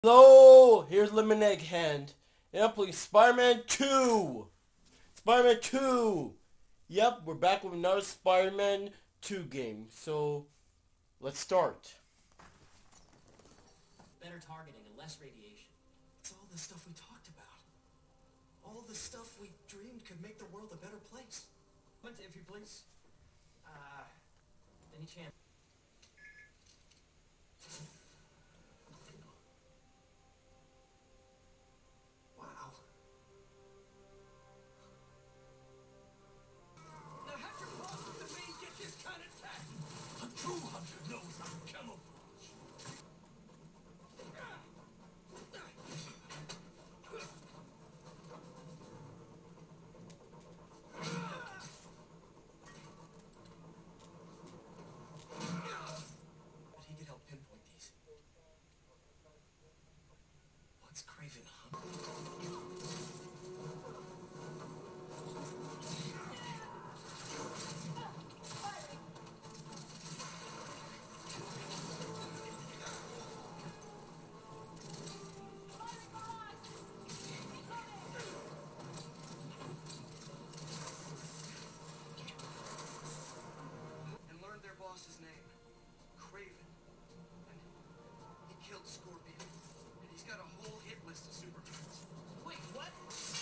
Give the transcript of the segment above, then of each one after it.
Hello, here's Lemonade Hand, and I'm playing Spider-Man 2! Spider-Man 2! Yep, we're back with another Spider-Man 2 game, so let's start. Better targeting and less radiation. It's all the stuff we talked about. All the stuff we dreamed could make the world a better place. What, if you please? Any chance? Wow. Now have your paws with the main get this kind of tech. A true hunter knows how to camouflage. But he could help pinpoint these. What's Craven hunting? And learned their boss's name, Craven. And he killed Scorpion. And he's got a whole hit list of supervillains. Wait, what?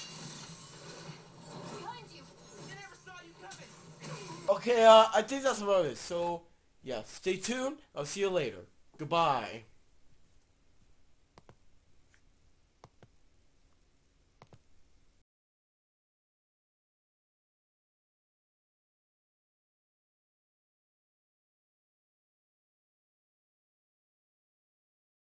Behind you! They never saw you coming. Okay, I think that's about it, so yeah, stay tuned, I'll see you later. Goodbye.